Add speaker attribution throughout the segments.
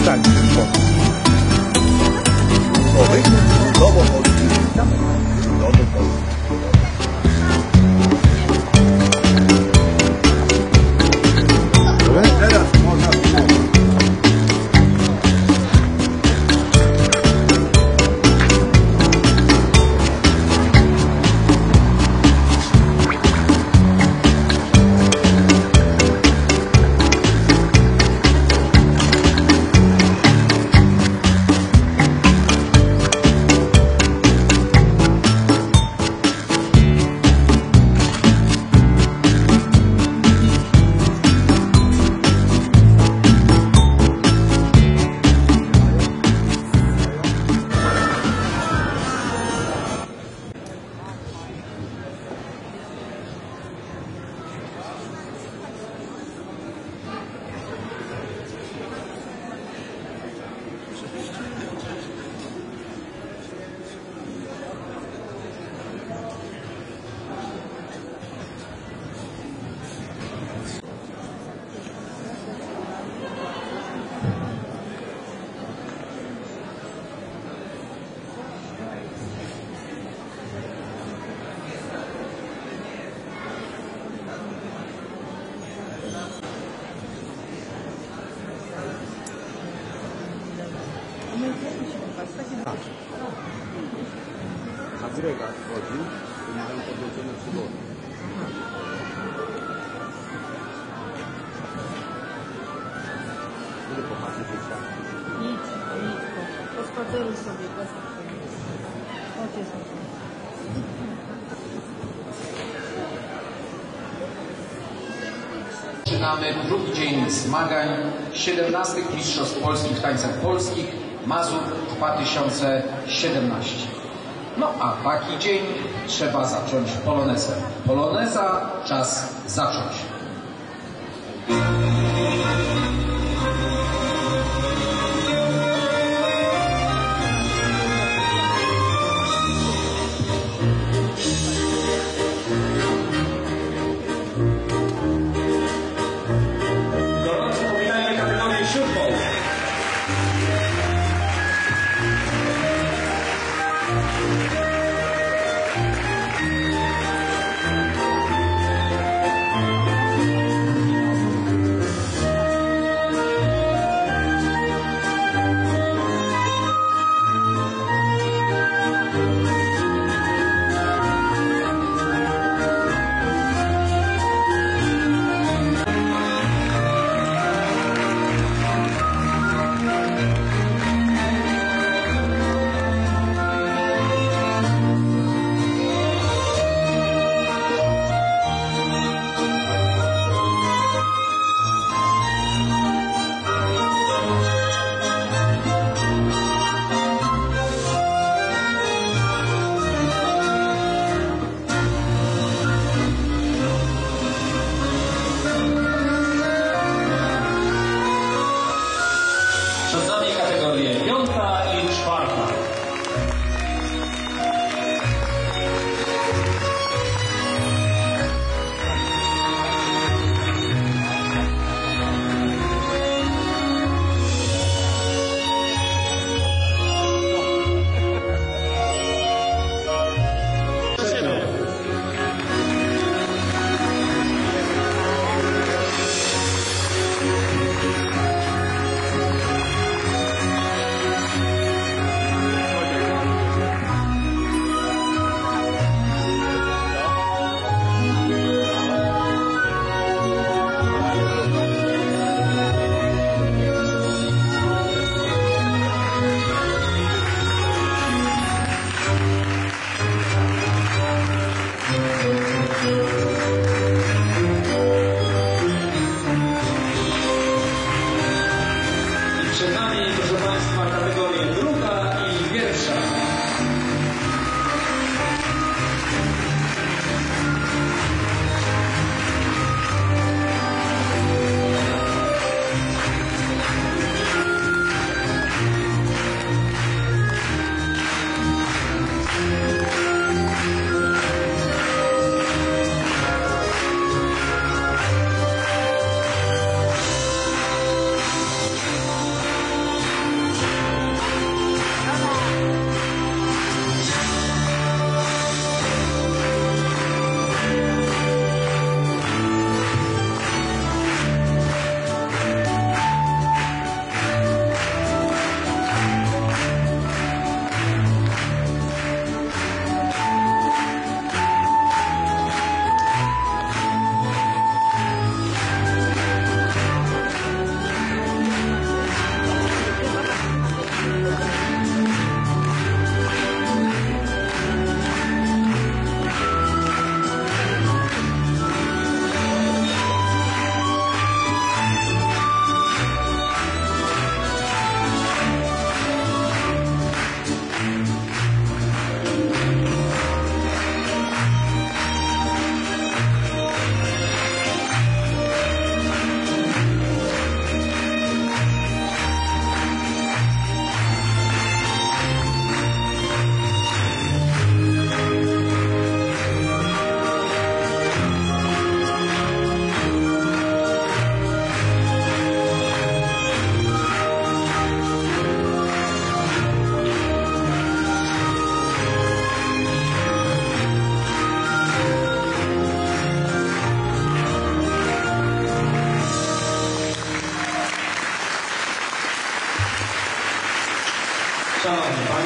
Speaker 1: Tak, Agregat wchodzi i nie tam podłączone przewody. Ile popatrzeć jeszcze?
Speaker 2: Nic. Pospaceruj sobie, Chodź,
Speaker 3: Zaczynamy drugi dzień zmagań 17. Mistrzostw Polskich w tańcach polskich Mazur 2017. No a taki dzień trzeba zacząć polonezem. Poloneza, czas zacząć.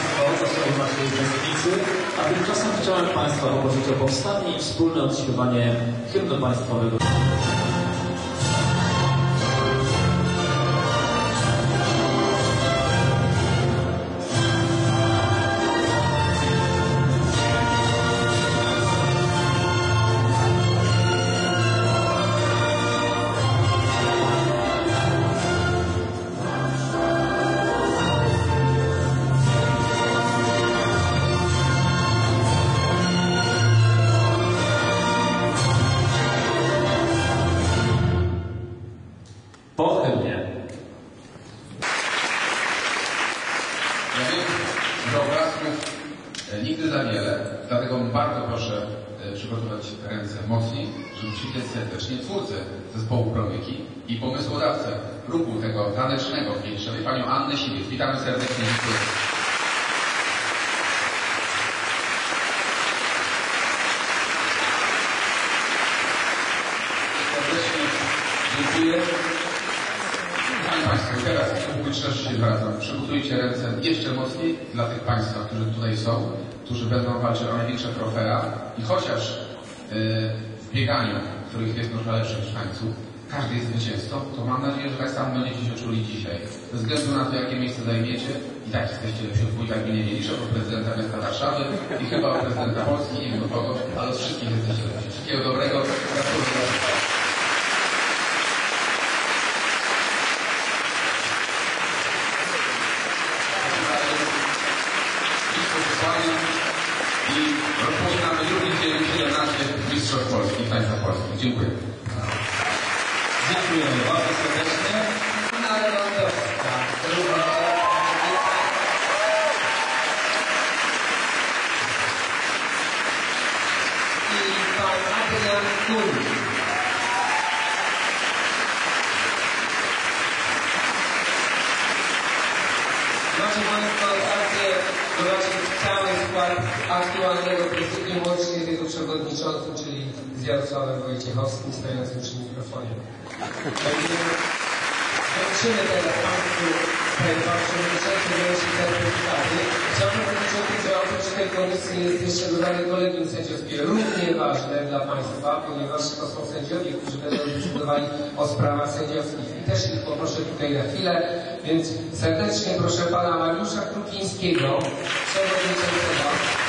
Speaker 4: Państwo, to są nasi uczestnicy, a tymczasem chciałem Państwa poprosić o powstanie i wspólne odśpiewanie hymnu państwowego. Po hymnie.
Speaker 3: Ja wiem, że obrazków nigdy za wiele, dlatego bardzo proszę przygotować ręce mocniej, żeby przywitać serdecznie twórcę zespołu Promyki i pomysłodawcę ruchu tego tanecznego w Bielszowie, panią Annę Siwiec. Witamy serdecznie. Dziękuję. Serdecznie dziękuję. Panie Państwo, teraz publiczności się zwracam. Przygotujcie ręce jeszcze mocniej dla tych Państwa, którzy tutaj są, którzy będą walczyć o największe trofea i chociaż w bieganiu, w których jest dużo lepszych mieszkańców, każdy jest zwycięzcą, to mam nadzieję, że tak samo będziecie się czuli dzisiaj. Bez względu na to, jakie miejsce zajmiecie, i tak jesteście lepsi od wójta gminy Wielisza, od prezydenta miasta Warszawy i chyba od prezydenta Polski, nie wiem do kogo, ale od wszystkich jesteście lepsi. Wszystkiego dobrego. Gratuluję. I rozpoczynamy drugi dzień 17 Mistrzostw Polski, Tańca Polskich. Dziękuję.
Speaker 4: Dziękujemy bardzo serdecznie.
Speaker 5: Anna Lewandowska, i pan Adrian Kun. Macie Państwo okazję zobaczyć cały skład aktualnego prezydium, łącznie z jego przewodniczącym, czyli z Jarosławem Wojciechowskim, stojącym przy mikrofonie. Życzymy teraz Państwu Pan Przewodniczący wręczy certyfikaty. Chciałbym powiedzieć o tym, że oprócz tej komisji jest jeszcze dodane kolegium sędziowskie, równie ważne dla Państwa, ponieważ to są sędziowie, którzy będą decydowali o sprawach sędziowskich. I też ich poproszę tutaj na chwilę, więc serdecznie proszę Pana Mariusza Krupińskiego, przewodniczącego.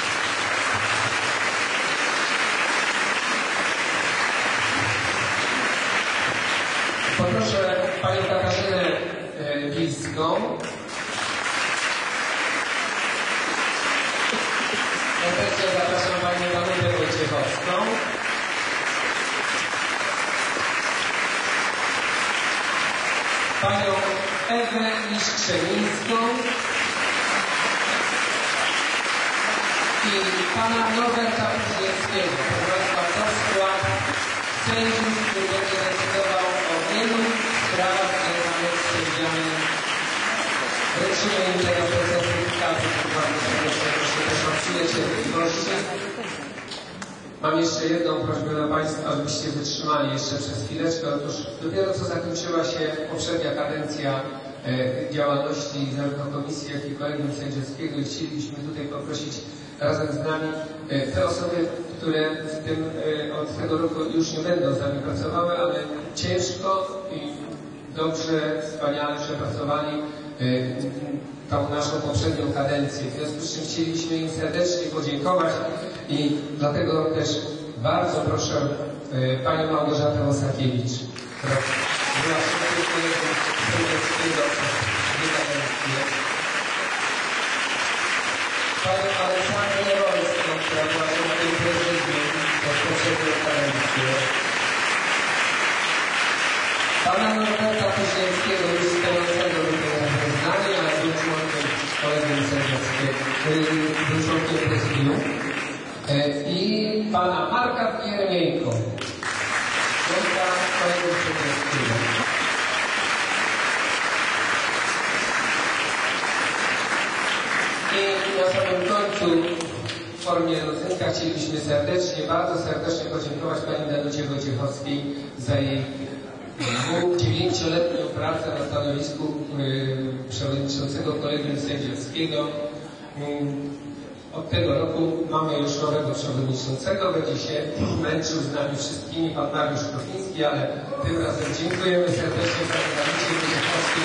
Speaker 5: Poproszę Panią Katarzynę Wilską. Serdecznie zapraszam Panią Danutę Wojciechowską. Panią Ewę Liszczelińską i Pana Norberta Pudzieckiego. Proszę Państwa, to skład sędziów, który będzie decydował o wielu sprawach związanych z sędziami. Wręczymy im teraz te certyfikaty, które bardzo serdecznie proszę też o przyjęcie gości. Mam jeszcze jedną prośbę do Państwa, abyście wytrzymali jeszcze przez chwileczkę. Otóż dopiero co zakończyła się poprzednia kadencja działalności zarówno komisji, jak i kolegium sędziowskiego i chcielibyśmy tutaj poprosić razem z nami te osoby, które od tego roku już nie będą z nami pracowały, ale ciężko i dobrze, wspaniale przepracowali tą naszą poprzednią kadencję. W związku z czym chcielibyśmy im serdecznie podziękować i dlatego też bardzo proszę Panią Małgorzatę Osakiewicz, która była szefem kolegium sędziowskiego przez 2 kadencje. Panią Aleksandrę Rolską, która była szefem prezydium przez poprzednią kadencję. Pana Norberta Pudzieckiego, już stojącego tutaj z nami, ale był członkiem kolegium sędziowskiego, był członkiem prezydium. I Pana Marka Jeremiejko, członka kolegium sędziowskiego. I na samym końcu w formie rodzynka chcielibyśmy bardzo serdecznie podziękować Pani Danucie Wojciechowskiej za jej 9-letnią pracę na stanowisku przewodniczącego kolegium sędziowskiego.
Speaker 6: Od tego roku mamy już nowego przewodniczącego, będzie się męczył z nami wszystkimi, pan Mariusz Kropiński, ale tym razem dziękujemy serdecznie za zajęcie Wojciechowski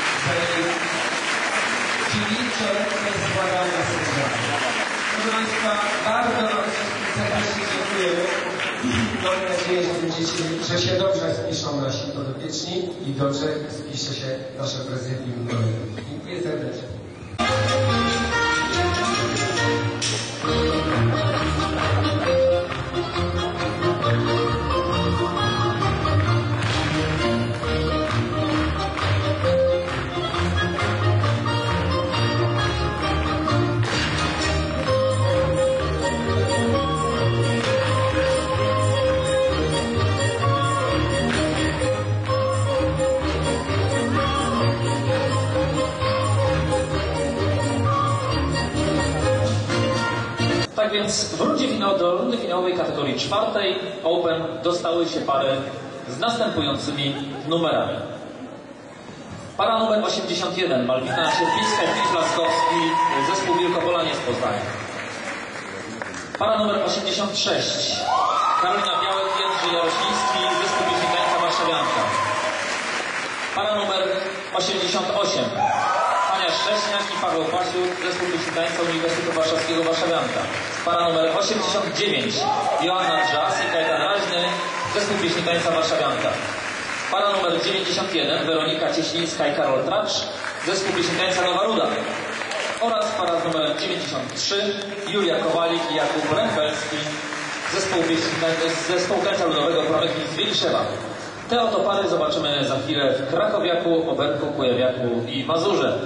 Speaker 6: za ręce składania sędziami. Proszę Państwa, bardzo Wam serdecznie dziękujemy. Mam nadzieję, że się dobrze spiszą nasi podopieczni i dobrze spisze się nasze prezydium. Dziękuję serdecznie.
Speaker 4: Tak więc w rundzie do rundy finałowej kategorii czwartej Open dostały się pary z następującymi numerami. Para numer 81 Malwina Sierpińska i Filip Laskowski, zespół Wielkopolanie z Poznania. Para numer 86 Karolina Białek i Jędrzej Jarośliński, zespół Pieśnienka Warszawianka. Para numer 88 Ania Szcześniak i Paweł Pasiuk, zespół Pieśnienka Uniwersytetu Warszawskiego Warszawianka. Para numer 89 Joanna Dżas i Kajetan Raźny, zespół Pieśnienka Warszawianka. Para numer 91 Weronika Cieślińska i Karol Tracz, zespół Pieśnienka Nowa Ruda. Oraz para z numerem 93 Julia Kowalik i Jakub Rępelski, zespół tańca ludowego Promyki z Wieliszewa. Te oto pary zobaczymy za chwilę w Krakowiaku, Oberku, Kujawiaku i Mazurze.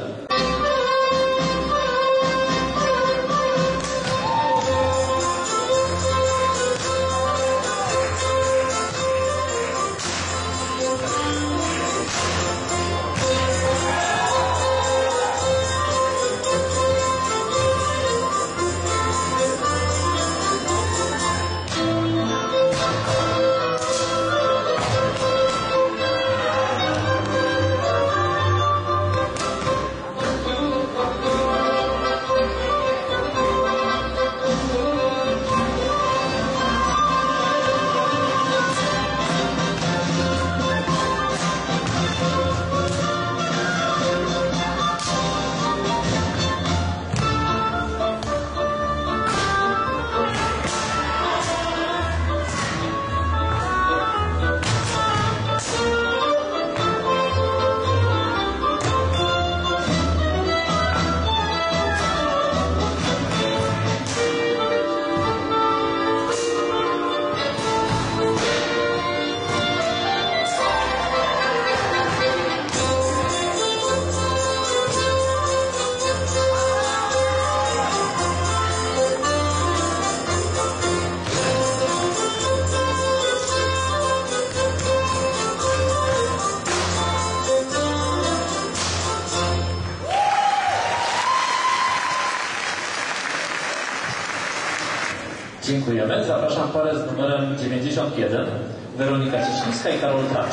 Speaker 4: Dziękujemy. Zapraszam parę z numerem 91 Weronika Cieślińska i Karol Tracz.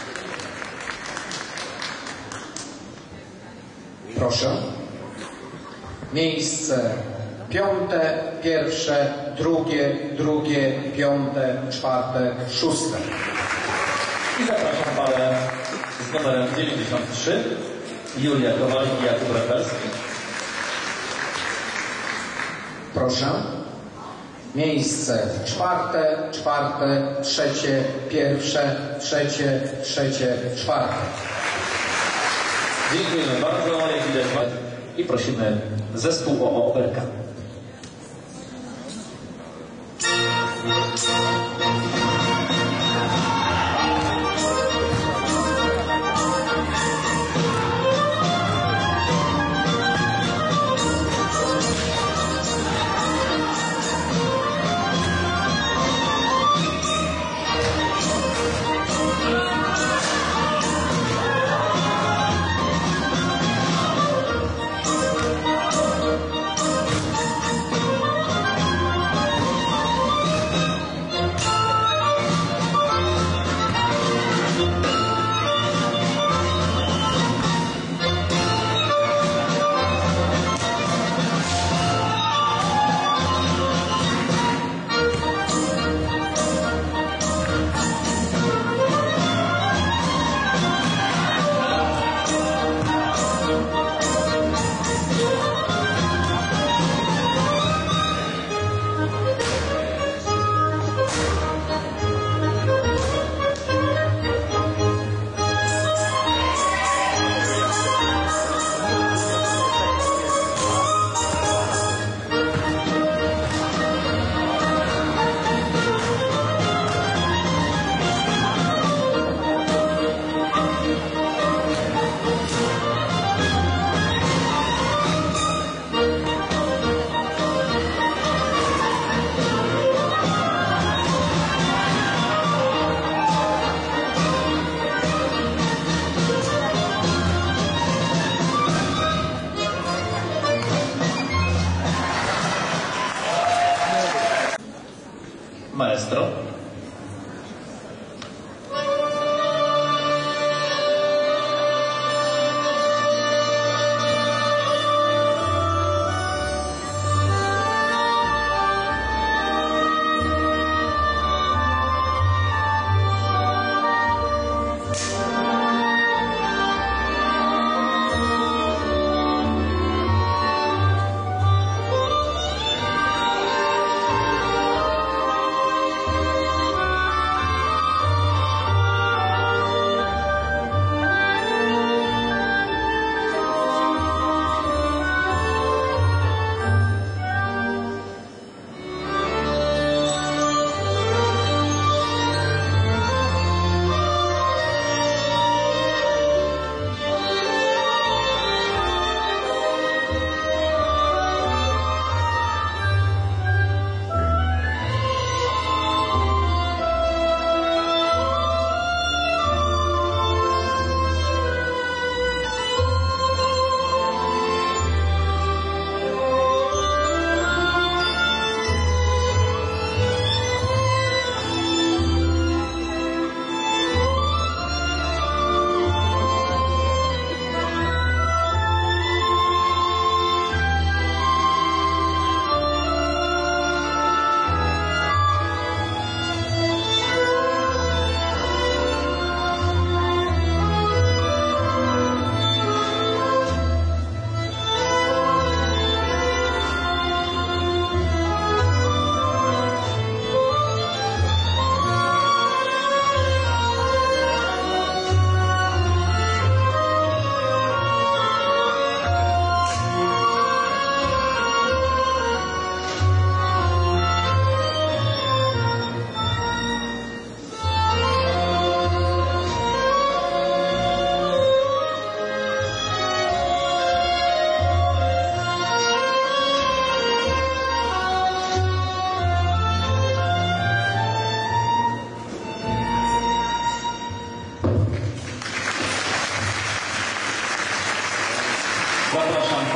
Speaker 7: Proszę. Miejsce piąte, pierwsze, drugie, piąte, czwarte, szóste.
Speaker 4: I zapraszam parę z numerem 93 Julia Kowalik i Jakub Rępelski.
Speaker 7: Proszę. Miejsce czwarte, trzecie, pierwsze, trzecie, czwarte.
Speaker 4: Dziękujemy bardzo, jak widać. I prosimy zespół o Oberka.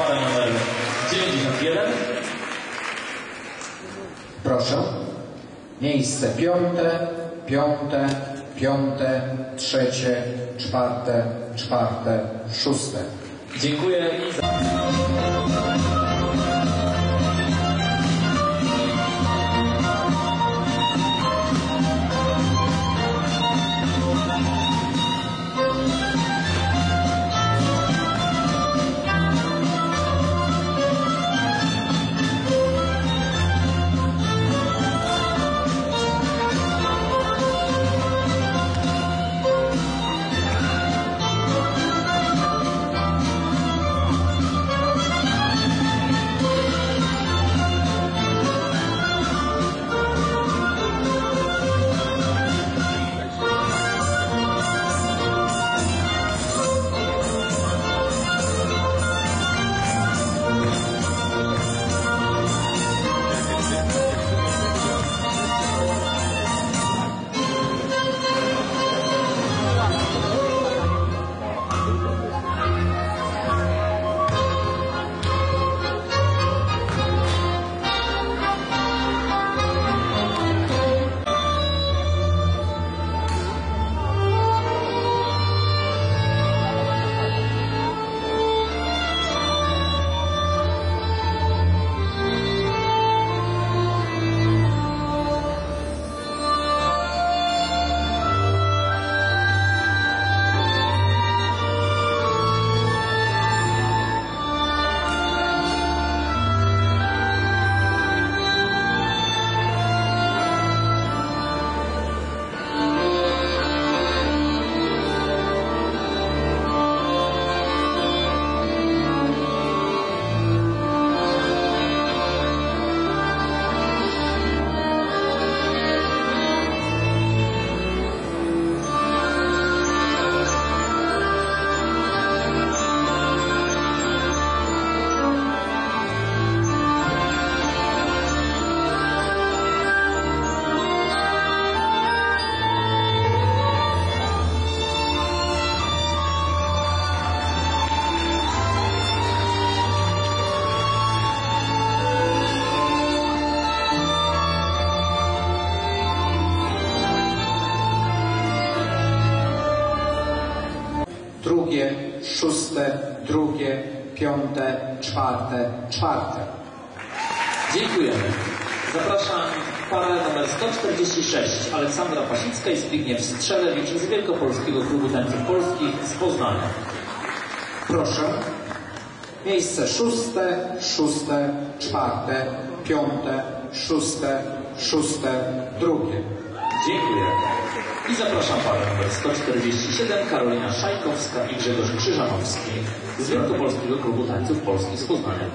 Speaker 4: parę numer 91.
Speaker 7: Proszę. Miejsce 5, 5, 5, 3, 4, 4, 6.
Speaker 4: Dziękuję i za...
Speaker 7: Drugie, 6, drugie, 5, 4, 4.
Speaker 4: Dziękujemy. Zapraszam parę numer 146. Aleksandra Pasicka i Zbigniew Strzelewicz z Wielkopolskiego Klubu Tańców Polskich z Poznania.
Speaker 7: Proszę. Miejsce 6, 6, 4, 5, 6, 6, drugie.
Speaker 4: Dziękuję. I zapraszam parę numer 147. Karolina Szajkowska i Grzegorz Krzyżanowski z Wielkopolskiego Klubu Tańców Polskich z Poznania.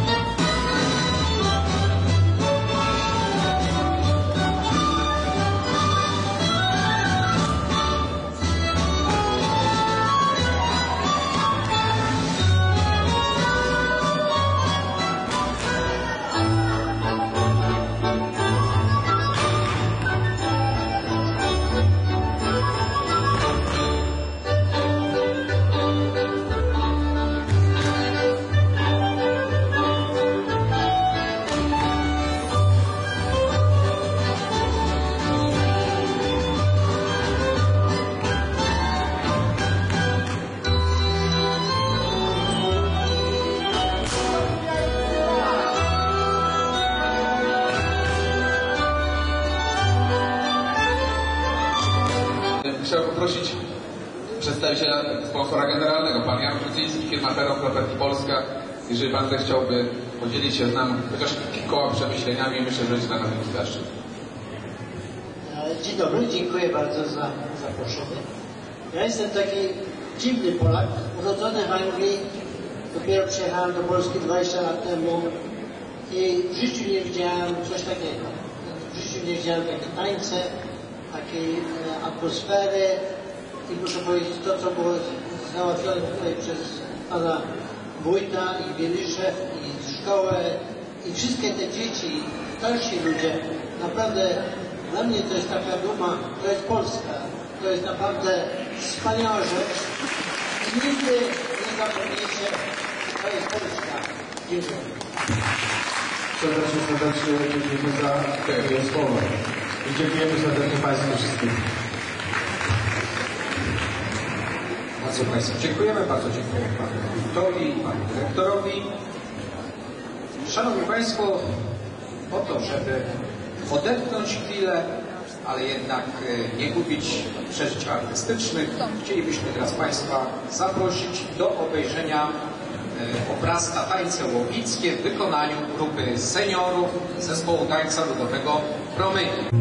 Speaker 3: Chciałbym poprosić przedstawiciela sponsora generalnego, pan Jan Krucyński, firma Peron Property Polska. Jeżeli pan chciałby podzielić się z nami chociaż kilkoma przemyśleniami, myślę, że będzie dla nas wielki zaszczyt.
Speaker 8: Dzień dobry, dziękuję bardzo za zaproszenie. Ja jestem taki dziwny Polak, urodzony w Anglii. Dopiero przyjechałem do Polski 20 lat temu i w życiu nie widziałem coś takiego. W życiu nie widziałem takie tańce, takiej atmosfery i muszę powiedzieć, to co było załatwione tutaj przez pana wójta i Wieliszew i szkołę i wszystkie te dzieci, starsi ludzie, naprawdę dla mnie to jest taka duma, to jest Polska, to jest naprawdę wspaniała rzecz i nigdy nie zapomnijcie To jest Polska. Dziękuję.
Speaker 1: Serdecznie dziękujemy za te słowa. I dziękujemy serdecznie Państwu wszystkim.
Speaker 7: Bardzo Państwu dziękujemy, bardzo dziękuję Panu Wójtowi, Panu Dyrektorowi. Szanowni Państwo, po to, żeby odetchnąć chwilę, ale jednak nie gubić przeżyć artystycznych, chcielibyśmy teraz Państwa zaprosić do obejrzenia obrazka Tańce Łowickie w wykonaniu grupy seniorów zespołu tańca ludowego Promyki.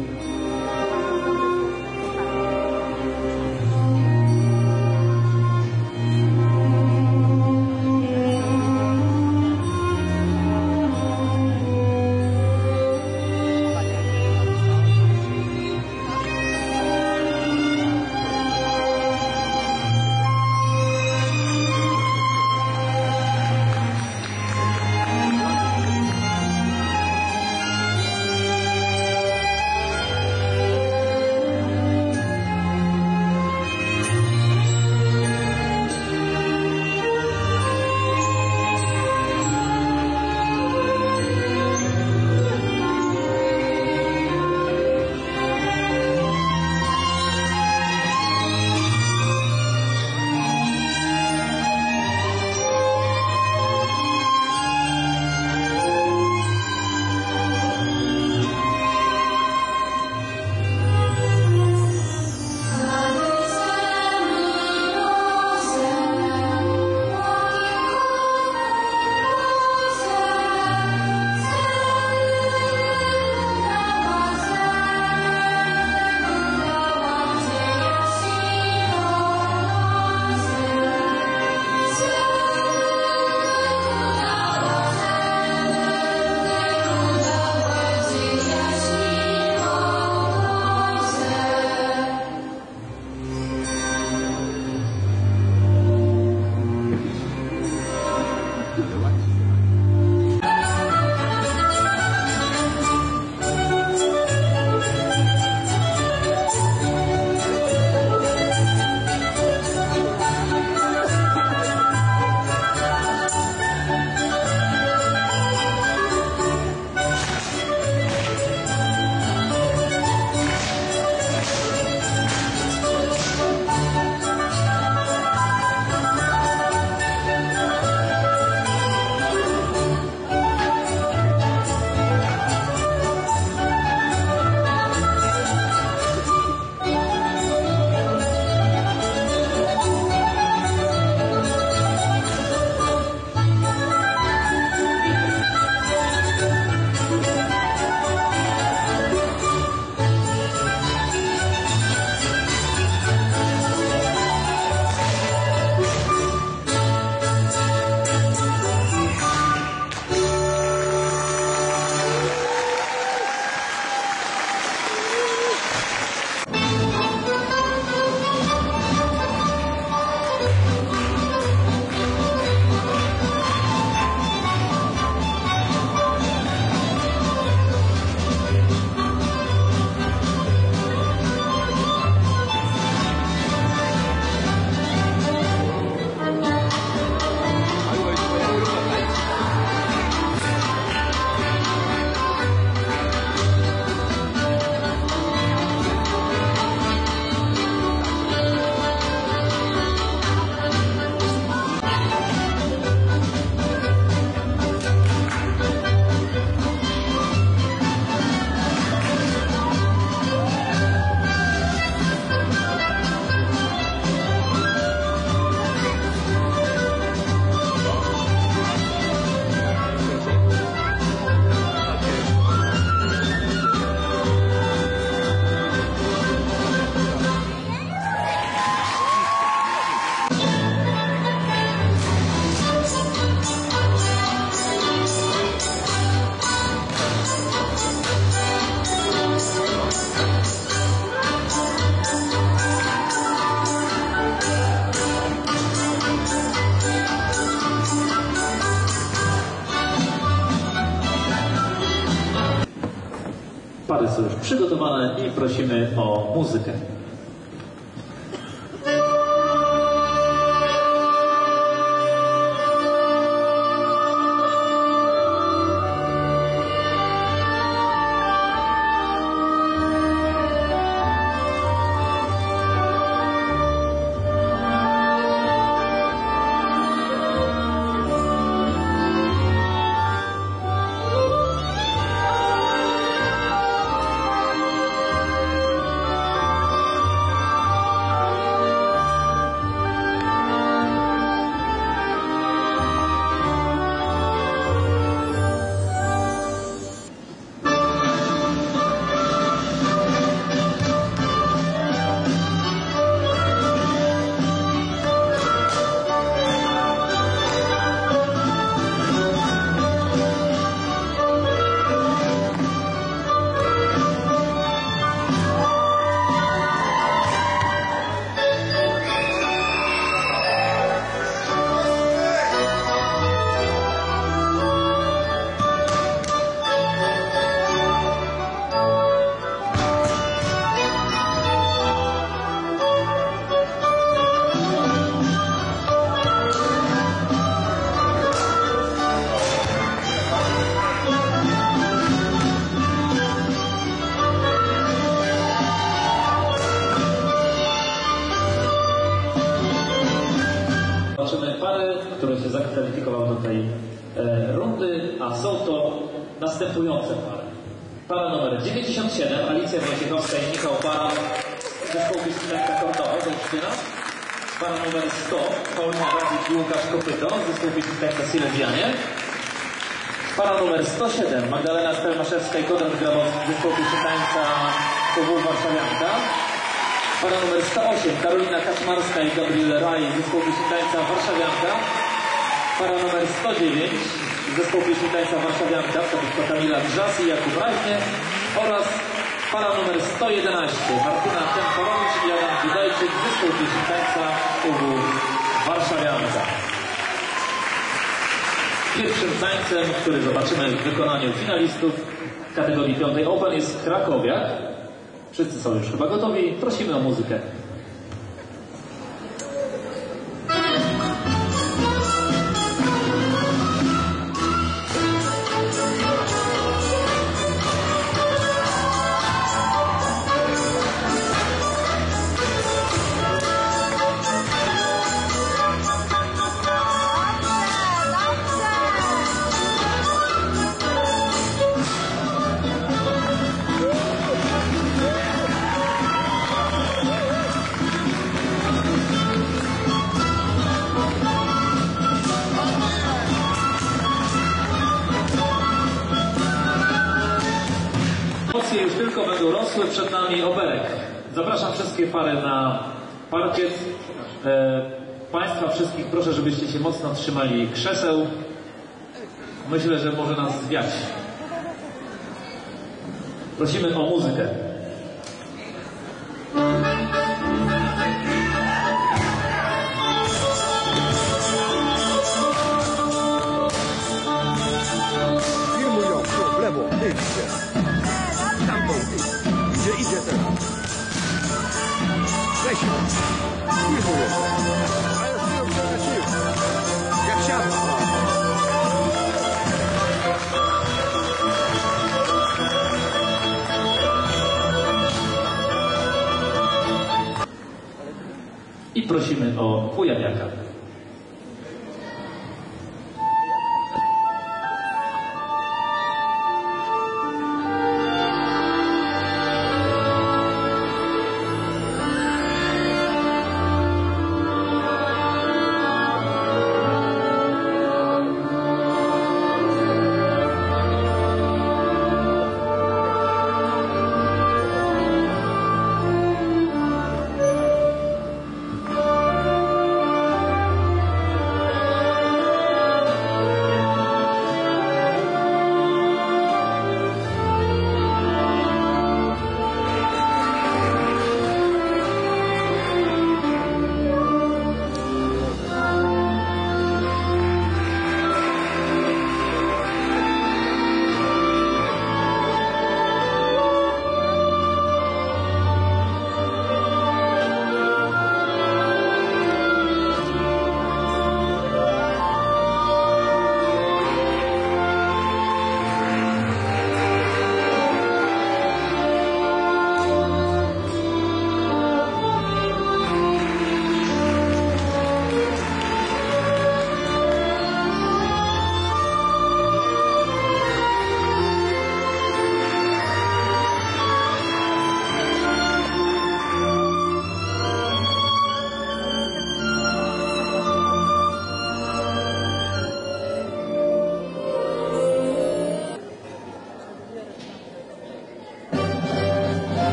Speaker 4: Pary są już przygotowane i prosimy o muzykę. który się zakwalifikował do tej rundy, a są to następujące pary. Para numer 97, Alicja Wojciechowska i Michał Baran, zespołu piosenka Kordowa z Olsztyna. Para numer 100, Paulina Radzik i Łukasz Kopyto, zespół piosenka Silesianie. Para numer 107, Magdalena Stelmaszewska i Konrad Grabowski, zespół piosenka UW Warszawianka. Para numer 108, Karolina Kaczmarska i Gabriel Raj, zespół piosenka Warszawianka. Para numer 109, zespół pieśni tańca Warszawianka, to jest Kamila Grzas i Jakub Raźnie, oraz para numer 111, Martyna Temporowicz i Adam Dudajczyk, zespół pieśni tańca UW Warszawianka. Pierwszym tańcem, który zobaczymy w wykonaniu finalistów kategorii 5 Open, jest Krakowiak. Wszyscy są już chyba gotowi, prosimy o muzykę. Emocje już tylko będą rosły, przed nami oberek. Zapraszam wszystkie pary na parkiet. Państwa wszystkich proszę, żebyście się mocno trzymali krzeseł. Myślę, że może nas zwiać. Prosimy o muzykę.
Speaker 9: Filmują w lewo, idźcie. Tamtą idź. Gdzie idzie teraz? Weź ją. Filmują. Ale już nie sił. Jak siadła.
Speaker 4: I prosimy o Kujawiaka.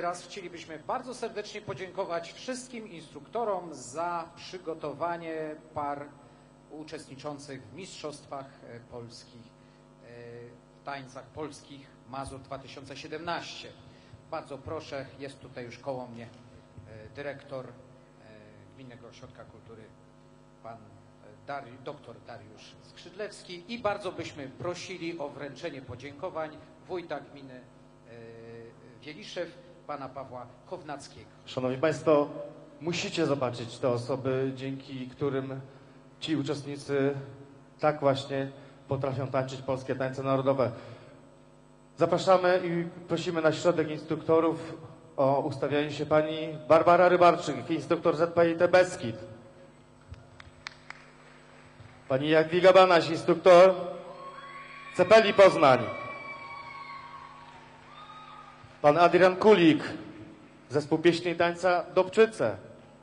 Speaker 7: teraz chcielibyśmy bardzo serdecznie podziękować wszystkim instruktorom za przygotowanie par uczestniczących w Mistrzostwach Polskich, w tańcach polskich Mazur 2017. Bardzo proszę, jest tutaj już koło mnie dyrektor Gminnego Ośrodka Kultury, pan dr Dariusz Skrzydlewski, i bardzo byśmy prosili o wręczenie podziękowań wójta gminy Wieliszew, pana Pawła Kownackiego.
Speaker 10: Szanowni Państwo, musicie zobaczyć te osoby, dzięki którym ci uczestnicy tak właśnie potrafią tańczyć polskie tańce narodowe. Zapraszamy i prosimy na środek instruktorów o ustawianie się pani Barbara Rybarczyk, instruktor ZPIT Beskid. Pani Jadwiga Banaś, instruktor Cepeli Poznań. Pan Adrian Kulik, zespół pieśni i tańca Dobczyce.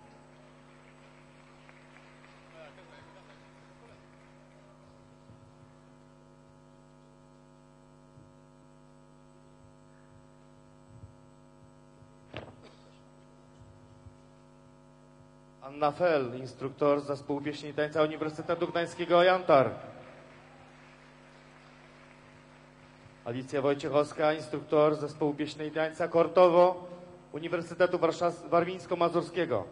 Speaker 10: Anna Fel, instruktor zespołu pieśni i tańca Uniwersytetu Gdańskiego Jantar. Alicja Wojciechowska, instruktor zespołu pieśni i tańca Kortowo Uniwersytetu Warmińsko-Mazurskiego.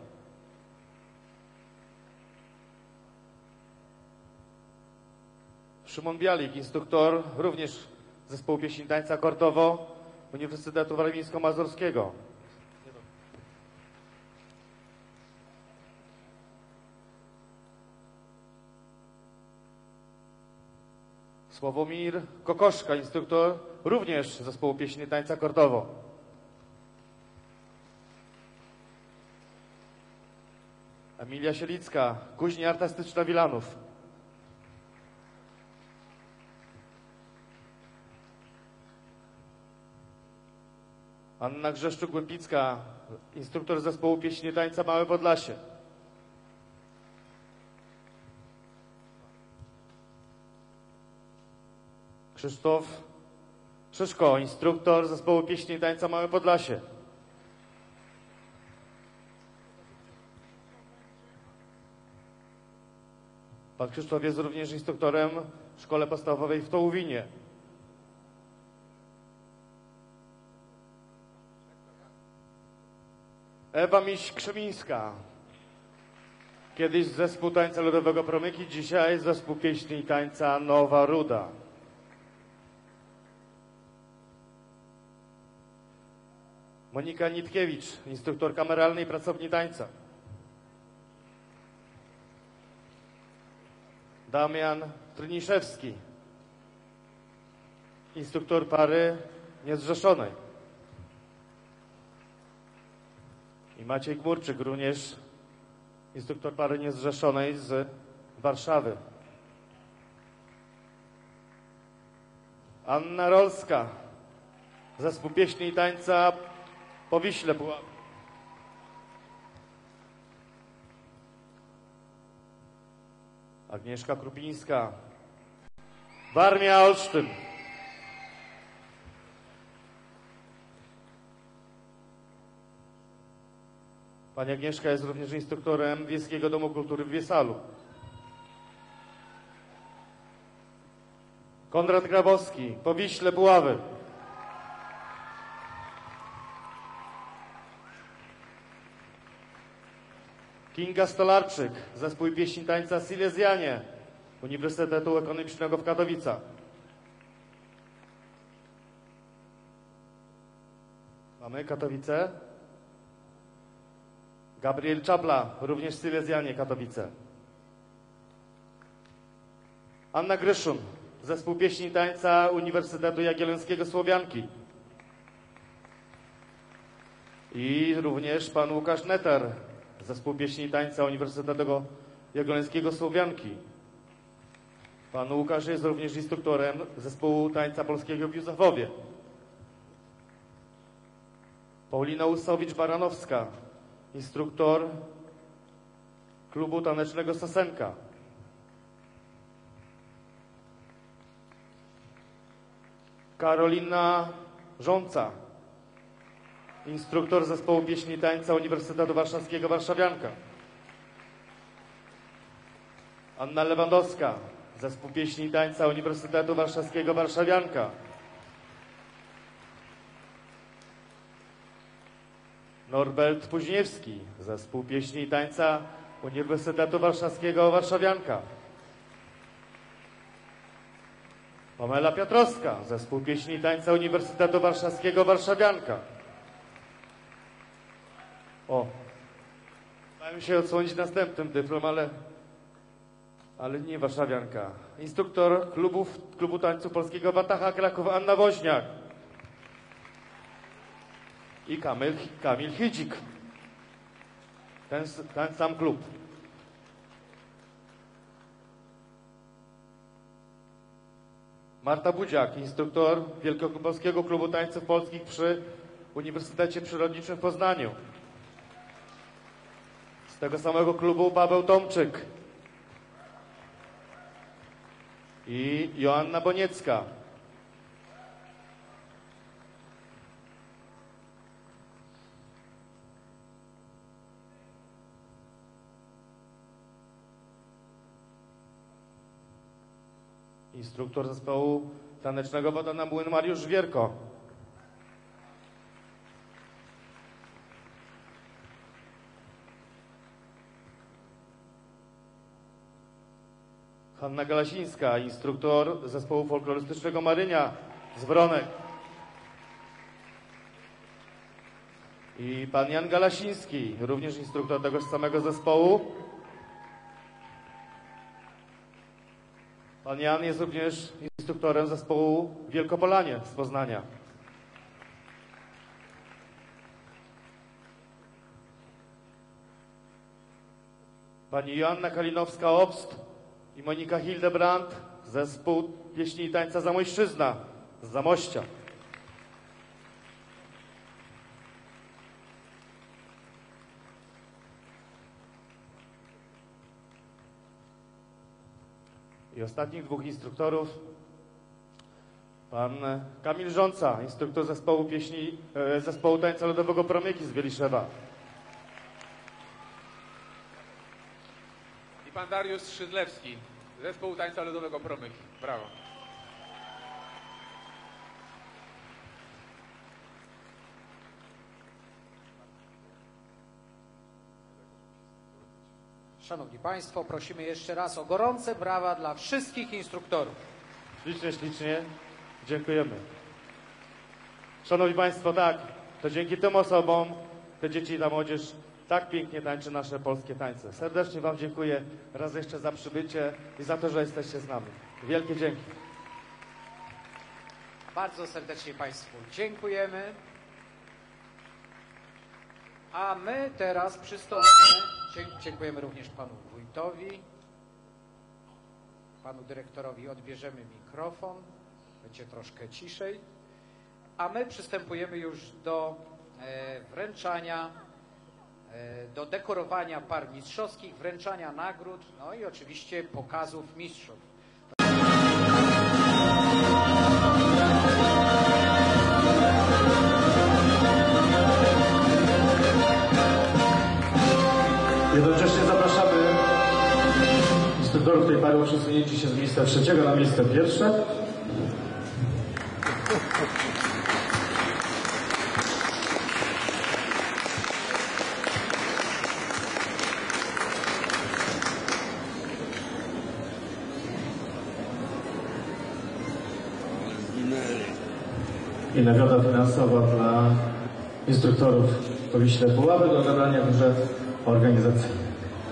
Speaker 10: Szymon Bialik, instruktor również zespołu pieśni i tańca Kortowo Uniwersytetu Warmińsko-Mazurskiego. Sławomir Kokoszka, instruktor również zespołu pieśni i tańca Kortowo. Emilia Sielicka, kuźnia artystyczna Wilanów. Anna Grzeszczuk-Głębicka, instruktor zespołu pieśni i tańca Małe Podlasie. Krzysztof Szyszko, instruktor zespołu pieśni i tańca Małe Podlasie. Pan Krzysztof jest również instruktorem w szkole podstawowej w Tołowinie. Ewa Miś-Krzemińska, kiedyś zespół tańca ludowego Promyki, dzisiaj zespół pieśni i tańca Nowa Ruda. Monika Nitkiewicz, instruktor kameralny i pracowni tańca. Damian Tryniszewski, instruktor pary niezrzeszonej. I Maciej Gmurczyk, również instruktor pary niezrzeszonej z Warszawy. Anna Rolska, zespół pieśni i tańca po Wiśle Puławy. Agnieszka Krupińska, Warmia Olsztyn. Pani Agnieszka jest również instruktorem Wieskiego Domu Kultury w Wiesalu. Konrad Grabowski, po Wiśle Puławy. Kinga Stolarczyk, zespół pieśni tańca Silezjanie Uniwersytetu Ekonomicznego w Katowicach. Mamy Katowice. Gabriel Czapla, również Silezjanie Katowice. Anna Gryszun, zespół pieśni i tańca Uniwersytetu Jagiellońskiego Słowianki. I również pan Łukasz Neter, zespół pieśni i tańca Uniwersytetu Jagiellońskiego Słowianki. Pan Łukasz jest również instruktorem zespołu tańca polskiego w Józefowie. Paulina Usowicz-Baranowska, instruktor klubu tanecznego Sasenka. Karolina Rząca, instruktor zespołu pieśni i tańca Uniwersytetu Warszawskiego Warszawianka. Anna Lewandowska, zespół pieśni i tańca Uniwersytetu Warszawskiego Warszawianka. Norbert Puźniewski, zespół pieśni i tańca Uniwersytetu Warszawskiego Warszawianka. Pamela Piotrowska, zespół pieśni i tańca Uniwersytetu Warszawskiego Warszawianka. O, miałem się odsłonić następnym dyplom, ale nie warszawianka. Instruktor klubu tańcu polskiego Wataha Kraków Anna Woźniak. I Kamil Hydzik. Ten sam klub. Marta Budziak, instruktor Wielkopolskiego Klubu Tańców Polskich przy Uniwersytecie Przyrodniczym w Poznaniu. Z tego samego klubu Paweł Tomczyk i Joanna Boniecka. Instruktor zespołu tanecznego Woda na Młyn Mariusz Wierko. Hanna Galasińska, instruktor zespołu folklorystycznego Marynia z Wronek. I pan Jan Galasiński, również instruktor tegoż samego zespołu. Pan Jan jest również instruktorem zespołu Wielkopolanie z Poznania. Pani Joanna Kalinowska-Obst i Monika Hildebrand, zespół pieśni i tańca Zamojszczyzna z Zamościa. I ostatnich dwóch instruktorów, pan Kamil Rząca, instruktor zespołu tańca ludowego Promyki z Wieliszewa.
Speaker 11: I pan Dariusz Szydlewski, zespół tańca ludowego Promyki. Brawo.
Speaker 7: Szanowni Państwo, prosimy jeszcze raz o gorące brawa dla wszystkich instruktorów.
Speaker 10: Ślicznie, ślicznie dziękujemy. Szanowni Państwo, tak, to dzięki tym osobom te dzieci i ta młodzież tak pięknie tańczy nasze polskie tańce. Serdecznie Wam dziękuję raz jeszcze za przybycie i za to, że jesteście z nami. Wielkie dzięki.
Speaker 7: Bardzo serdecznie Państwu dziękujemy. A my teraz przystąpimy. Dziękujemy również panu wójtowi, panu dyrektorowi odbierzemy mikrofon, będzie troszkę ciszej, a my przystępujemy już do wręczania, do dekorowania par mistrzowskich, wręczania nagród, no i oczywiście pokazów mistrzów.
Speaker 1: Jednocześnie zapraszamy instruktorów tej pary o przesunięcie się z miejsca trzeciego na miejsce pierwsze. I nagroda finansowa dla instruktorów po Wiśle Puławy do odebrania budżet organizacyjny.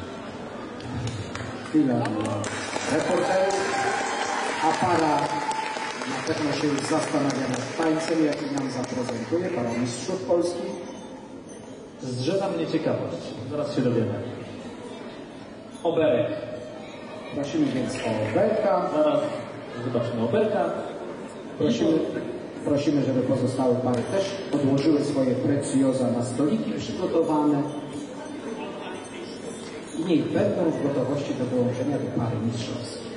Speaker 12: Chwila dla reporterów, a para na pewno się już zastanawia nad tańcem, jaki nam zaprezentuje, para mistrzów polskich.
Speaker 1: Zrzeda mnie ciekawość. Zaraz się dowiemy.
Speaker 4: Oberek.
Speaker 12: Prosimy więc o oberka.
Speaker 1: Zaraz zobaczymy oberka.
Speaker 12: Prosimy, żeby pozostałe pary też odłożyły swoje precjoza na stoliki przygotowane i niech będą w gotowości do dołączenia do pary mistrzowskiej.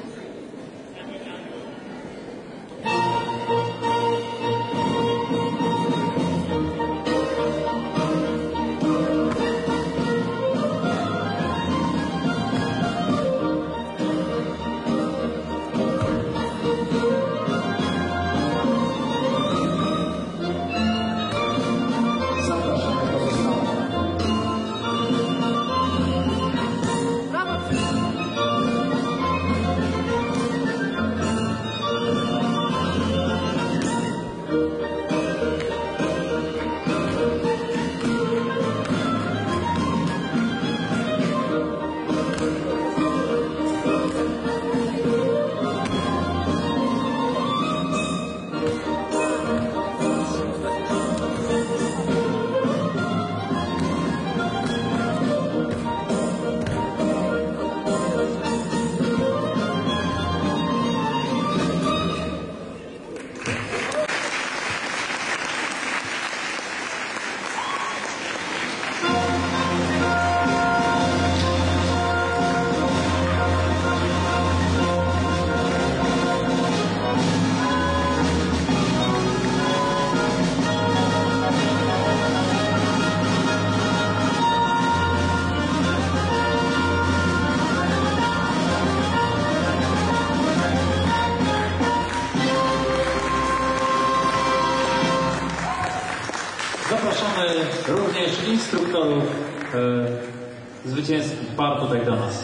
Speaker 4: Zapraszamy również instruktorów zwycięskich par tutaj do nas.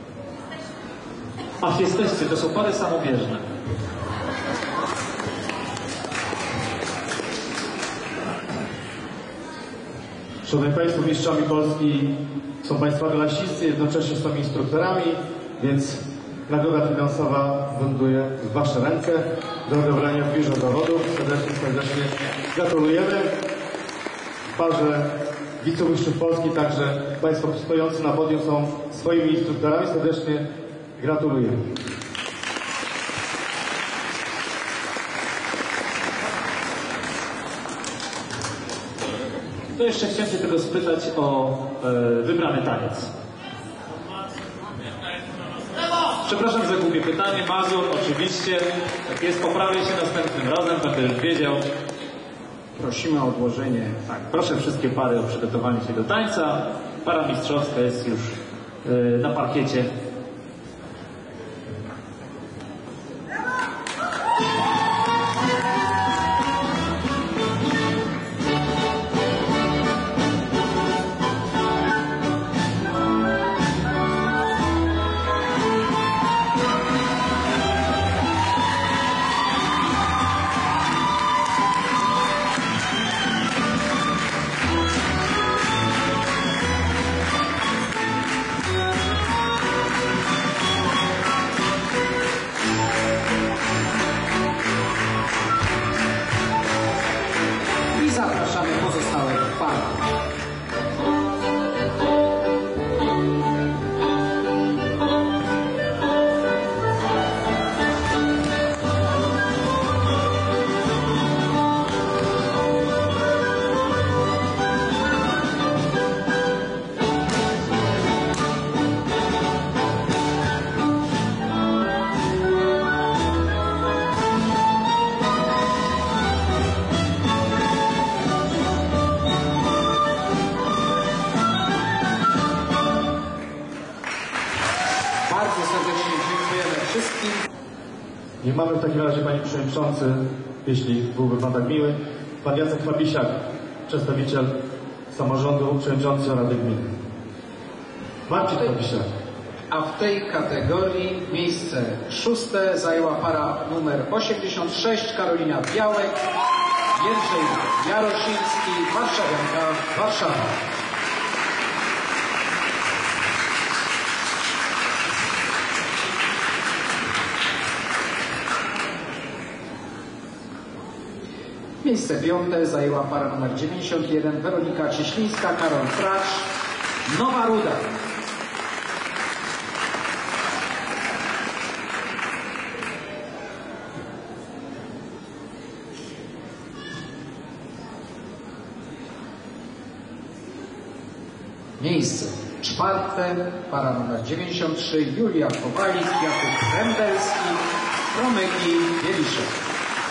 Speaker 4: Ach, jesteście, to są pary samobieżne.
Speaker 1: Szanowni Państwo, mistrzami Polski są Państwa galaśnicy, jednocześnie są instruktorami, więc nagroda finansowa wędruje w Wasze ręce do odebrania w biurze zawodów. Serdecznie gratulujemy. W parze wicemistrzów Polski także Państwo stojący na podium są swoimi instruktorami. Serdecznie gratulujemy.
Speaker 4: To jeszcze chciałem się tego spytać o wybrany taniec. Przepraszam za głupie pytanie. Mazur, oczywiście. Tak jest, poprawię się następnym razem, będę już wiedział.
Speaker 7: Prosimy o odłożenie.
Speaker 4: Tak, proszę wszystkie pary o przygotowanie się do tańca. Para mistrzowska jest już na parkiecie.
Speaker 7: I zapraszamy pozostałe pary. Bardzo serdecznie dziękujemy wszystkim.
Speaker 1: Nie mamy w takim razie, Panie Przewodniczący, jeśli byłby Pan tak miły, Pan Jacek Fabisiak, przedstawiciel samorządu, przewodniczący Rady Gminy. Marcin Fabisiak.
Speaker 7: A w tej kategorii miejsce 6. zajęła para numer 86 Karolina Białek, Jędrzej Jarosiński, Warszawianka, Warszawa. Miejsce 5. zajęła para numer 91 Weronika Cieślińska, Karol Fracz, Nowa Ruda. Miejsce 4. para numer 93 Julia Kowalik, Jakub Rendelski, Promyki Bieliszek.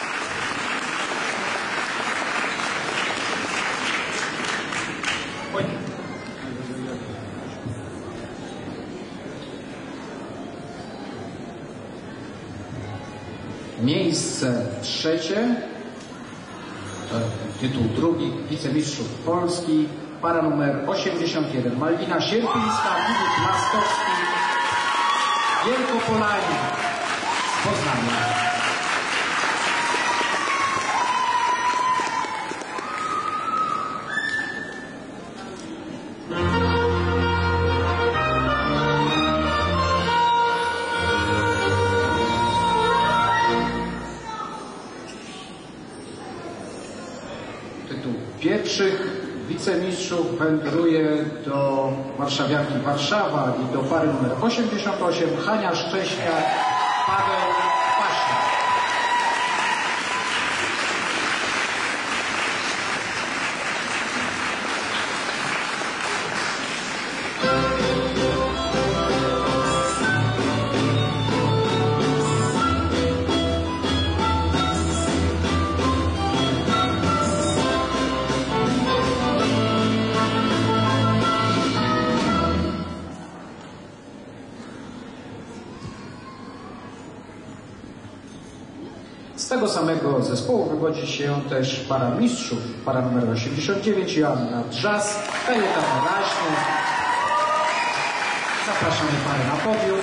Speaker 7: Miejsce 3. Tytuł 2. Wicemistrzów Polski. Para numer 81 Malwina Sierpińska, Filip Laskowski, Wielkopolanie z Poznania. Tytuł pierwszych wicemistrzów wędruje do Warszawianki Warszawa i do pary numer 88 Hania Szcześniak, Paweł Paśniak.
Speaker 12: samego zespołu wywodzi się też para mistrzów, para numer 89, Joanna Drzask, Kajetan Raśny. Zapraszamy pary na podium.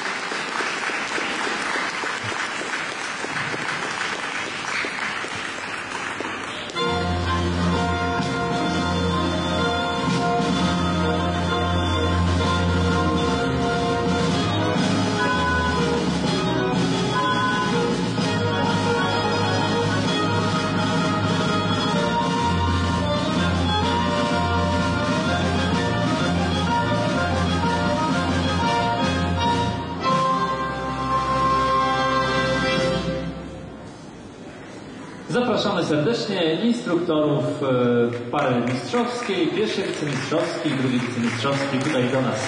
Speaker 4: Zapraszamy serdecznie instruktorów pary mistrzowskiej, pierwszej wicemistrzowskiej, drugiej wicemistrzowskiej tutaj do nas.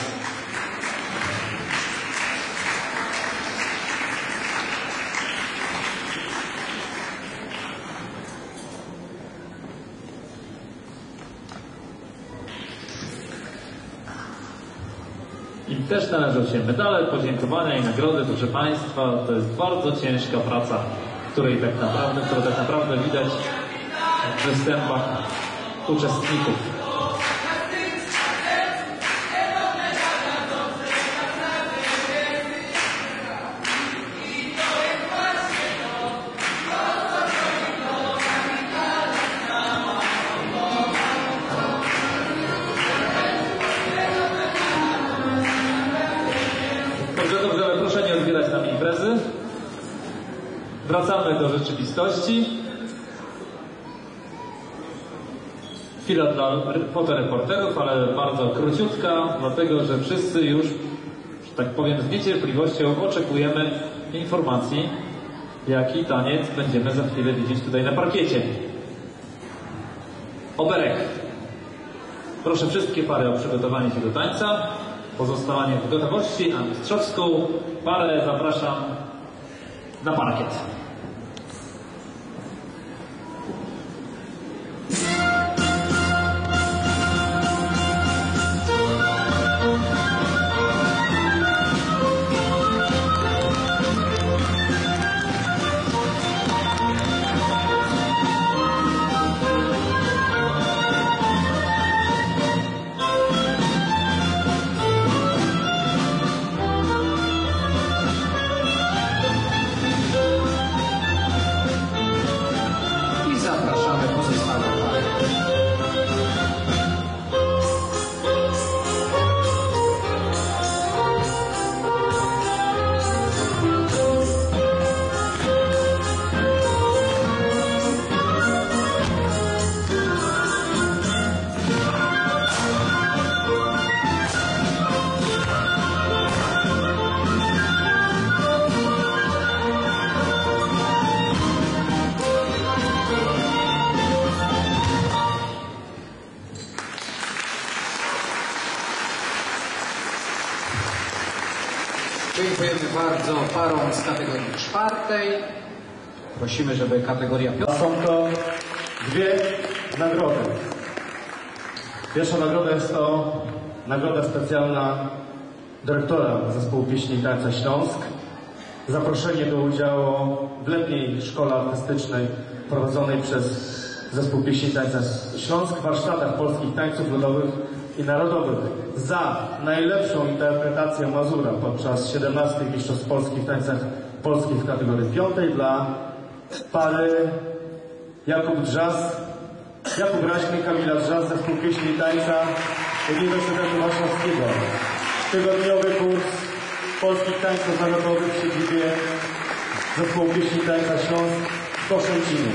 Speaker 4: Im też należą się medale, podziękowania i nagrody, proszę Państwa. To jest bardzo ciężka praca, którą tak naprawdę widać w występach uczestników. Dobrze, proszę nie odbierać nam imprezy. Wracamy do rzeczywistości. Chwila dla fotoreporterów, ale bardzo króciutka, dlatego że wszyscy już, że tak powiem, z niecierpliwością oczekujemy informacji, jaki taniec będziemy za chwilę widzieć tutaj na parkiecie. Oberek. Proszę wszystkie pary o przygotowanie się do tańca, pozostawanie w gotowości, a mistrzowską parę zapraszam na parkiet.
Speaker 12: Dziękujemy bardzo parom z kategorii czwartej. Prosimy, żeby kategoria piąta.
Speaker 10: Są to dwie nagrody. Pierwsza nagroda jest to nagroda specjalna dyrektora Zespołu Pieśni i Tańca Śląsk. Zaproszenie do udziału w letniej szkole artystycznej prowadzonej przez Zespół Pieśni i Tańca Śląsk w warsztatach polskich tańców ludowych i narodowych za najlepszą interpretację Mazura podczas 17 Mistrzostw Polskich w tańcach polskich w kategorii piątej dla pary Jakub Raśny, Kamila Drzask, Zespół Pieśni i Tańca Uniwersytetu Warszawskiego. Tygodniowy kurs polskich tańców narodowych w siedzibie Zespołu Pieśni i Tańca Śląsk w Koszęcinie.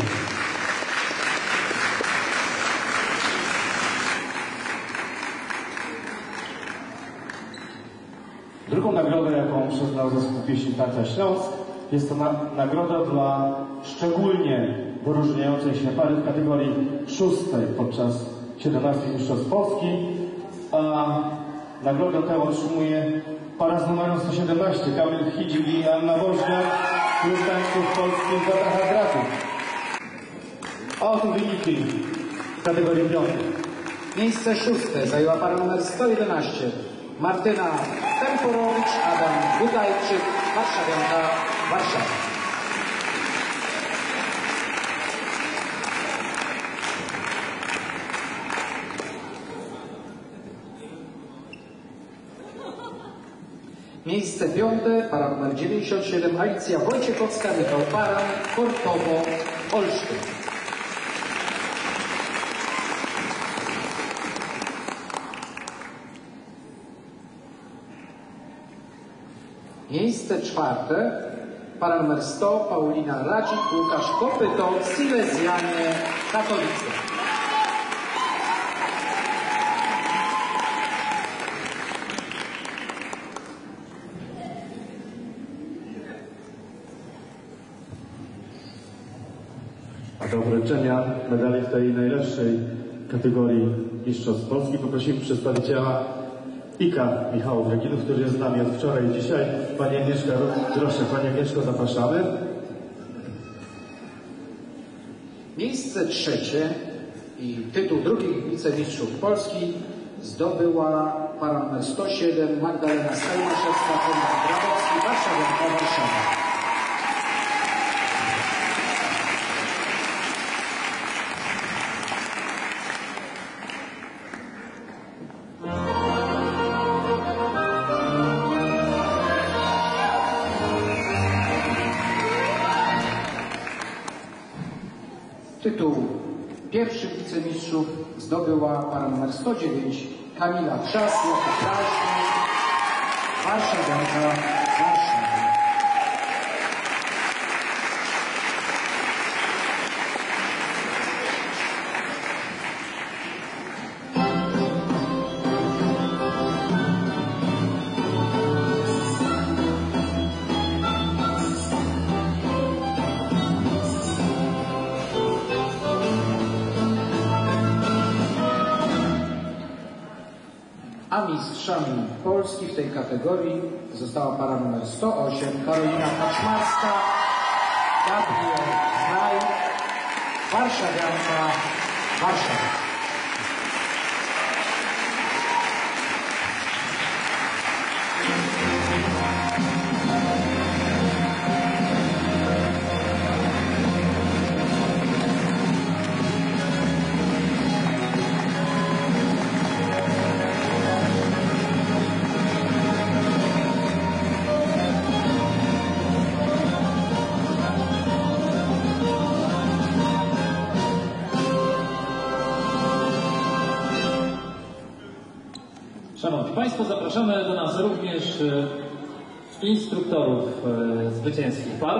Speaker 10: Drugą nagrodę, jaką przyznał Zespół Pieśni i Tańca Śląsk, jest to nagroda dla szczególnie wyróżniającej się pary w kategorii szóstej podczas 17 Mistrzostw Polski, a nagrodę tę otrzymuje para z numerem 117, Kamil Chidzik i Anna Woźniak, klub tańców polskich Wataha Gratów. A oto wyniki w kategorii piątej.
Speaker 12: Miejsce szóste zajęła para numer 111. Martyna Temporowicz, Adam Budajczyk, Warszawianka, Warszawa. Miejsce 5, para numer 97, Alicja Wojciechowska, Michał Baran, Kortowo, Olsztyn. Miejsce 4, para numer 100, Paulina Radzik, Łukasz Kopyto, Silezjanie, Katowice.
Speaker 1: A do wręczenia medali w tej najlepszej kategorii Mistrzostw Polski poprosimy przedstawiciela IKA Michała Draginów, który jest z nami od wczoraj i dzisiaj. Pani Agnieszka, proszę, Pani Agnieszko, zapraszamy.
Speaker 12: Miejsce 3 i tytuł drugich wicemistrzów Polski zdobyła para numer 107 Magdalena Stajmaszewska, Tomasz Grabowski, Warszawianka, Warszawa. Tytuł pierwszych wicemistrzów zdobyła para numer 109 Kamila Czas, Jakub Kraśny, Warszawianka, Warszawa. A mistrzami Polski w tej kategorii została para numer 108 Karolina Kaczmarska, Gabriel Znaj, Warszawianka, Warszawa.
Speaker 4: Szanowni Państwo, zapraszamy do nas również instruktorów zwycięskich par.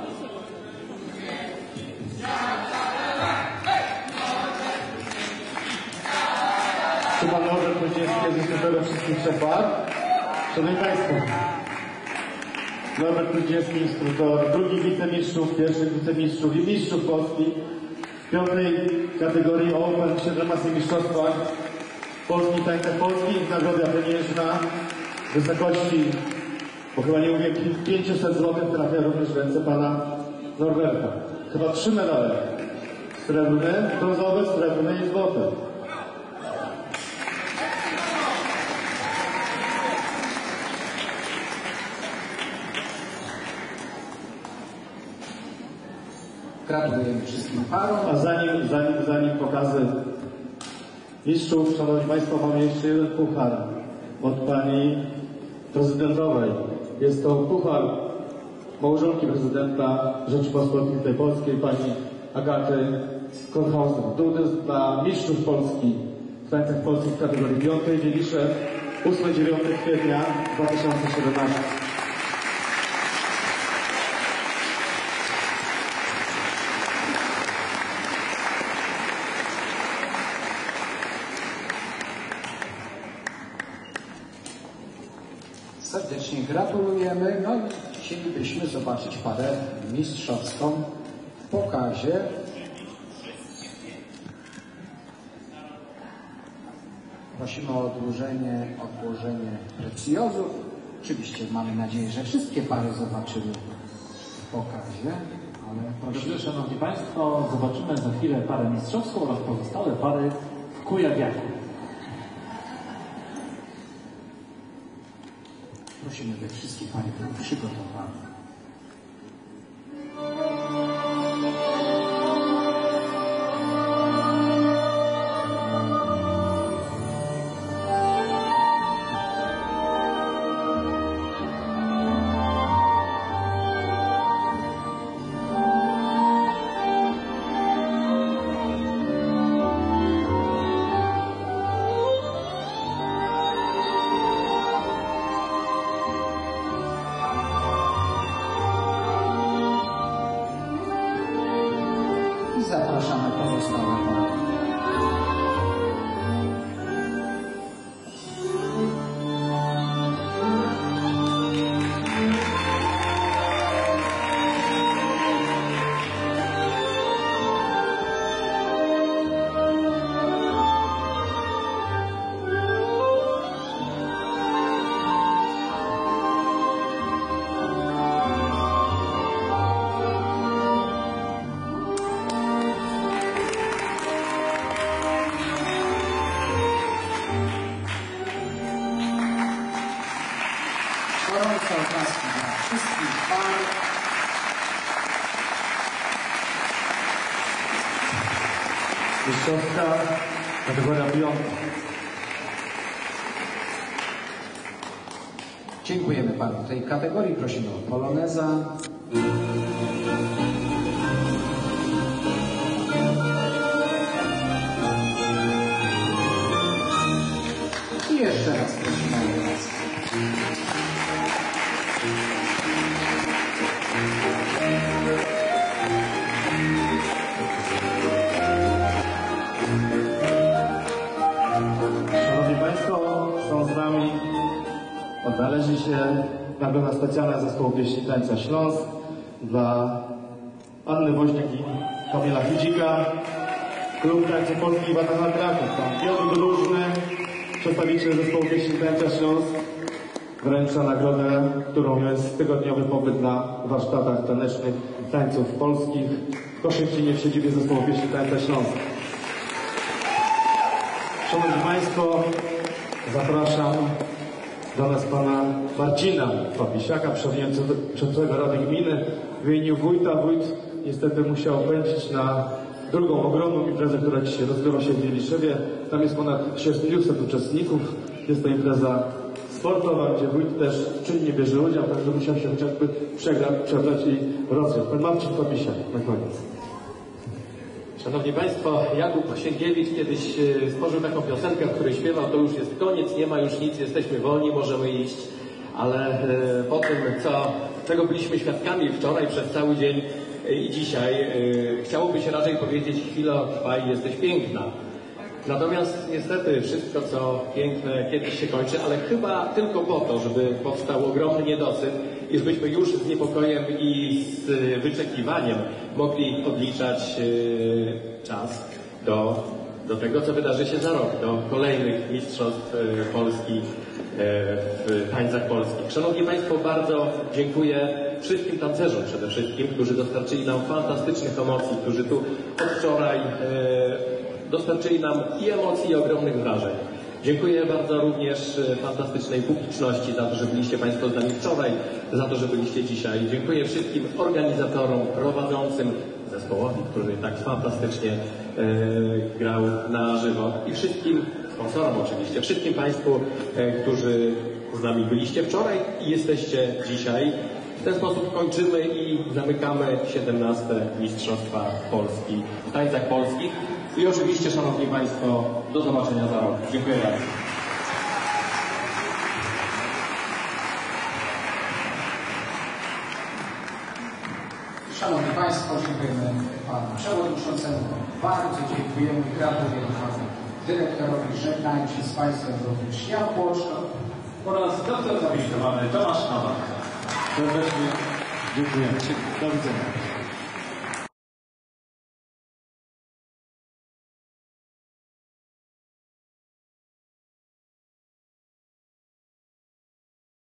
Speaker 1: Chyba Norbert Krudziński jest instruktorem wszystkich trzech par. Szanowni Państwo, Norbert Krudziński, instruktor drugich wicemistrzów, pierwszych wicemistrzów i mistrzów Polski w piątej kategorii Open w 17 mistrzostwach Polski, tańcach polskich, nagroda pieniężna w wysokości, bo chyba nie mówię, 500 zł trafia również w ręce pana Norberta. Chyba 3 medale. Srebrny, brązowy, srebrny i złoty.
Speaker 12: Gratulujemy wszystkim parom.
Speaker 1: A zanim pokazy mistrzów, Szanowni Państwo, mamy jeszcze jeden puchar od Pani Prezydentowej. Jest to puchar małżonki prezydenta Rzeczypospolitej Polskiej, Pani Agaty Kornhausen-Dudy dla mistrzów Polski w tańcach polskich w kategorii 5 Wielisze 8-9 kwietnia 2017.
Speaker 12: Serdecznie gratulujemy. No i chcielibyśmy zobaczyć parę mistrzowską w pokazie. Prosimy o odłożenie precjozów. Oczywiście mamy nadzieję, że wszystkie pary zobaczymy w pokazie. Ale
Speaker 4: Dobrze, Szanowni Państwo, zobaczymy za chwilę parę mistrzowską oraz pozostałe pary w Kujawiaku.
Speaker 12: prosimy, by wszystkie panie były przygotowane.
Speaker 1: mistrzowska, kategoria piąta.
Speaker 12: Dziękujemy panu. W tej kategorii prosimy o poloneza. I jeszcze raz prosimy o poloneza.
Speaker 1: Szanowni Państwo, są z nami, należy się nagroda specjalna Zespołu Pieśni Tańca Śląsk dla Anny Woźniak i Kamila Hidzika, Klub Tańca Polski Wataha Kraków. Pan Piotr Różny, przedstawiciel Zespołu Pieśni Tańca Śląsk, wręcza nagrodę, którą jest tygodniowy pobyt na warsztatach tanecznych tańców polskich w Koszywcinie w siedzibie Zespołu Pieśni Tańca Śląsk. Szanowni Państwo, zapraszam do nas pana Marcina Fabisiaka, przewodniczącego Rady Gminy. W imieniu wójta. Wójt niestety musiał pędzić na drugą ogromną imprezę, która dzisiaj rozgrywa się w Wieliszewie. Tam jest ponad 600 uczestników. Jest to impreza sportowa, gdzie wójt też czynnie bierze udział, także musiał się chociażby przebrać i rozwiązać. Pan Marcin Fabisiak, na koniec.
Speaker 13: Szanowni Państwo, Jakub Sienkiewicz kiedyś stworzył taką piosenkę, w której śpiewał: to już jest koniec, nie ma już nic, jesteśmy wolni, możemy iść. Ale po tym, czego byliśmy świadkami wczoraj przez cały dzień i dzisiaj, chciałoby się raczej powiedzieć: chwila trwa i jesteś piękna. Natomiast niestety wszystko, co piękne, kiedyś się kończy, ale chyba tylko po to, żeby powstał ogromny niedosyt i żebyśmy już z niepokojem i z wyczekiwaniem mogli odliczać czas do tego, co wydarzy się za rok, do kolejnych mistrzostw Polski w tańcach polskich. Szanowni Państwo, bardzo dziękuję wszystkim tancerzom przede wszystkim, którzy dostarczyli nam fantastycznych emocji, którzy tu od wczoraj dostarczyli nam i emocji, i ogromnych wrażeń. Dziękuję bardzo również fantastycznej publiczności za to, że byliście Państwo z nami wczoraj, za to, że byliście dzisiaj. Dziękuję wszystkim organizatorom, prowadzącym, zespołowi, który tak fantastycznie grał na żywo, i wszystkim sponsorom oczywiście, wszystkim Państwu, którzy z nami byliście wczoraj i jesteście dzisiaj. W ten sposób kończymy i zamykamy 17. Mistrzostwa Polski w tańcach polskich. I oczywiście, Szanowni Państwo, do zobaczenia za rok. Dziękuję bardzo.
Speaker 12: Szanowni Państwo, dziękujemy Panu Przewodniczącemu. Bardzo dziękujemy, gratulujemy Panu Dyrektorowi. Żegnając się z Państwem również Jan Płoczko
Speaker 4: oraz doktor zamieszkowany Tomasz Nowak.
Speaker 1: Serdecznie dziękujemy. Do widzenia.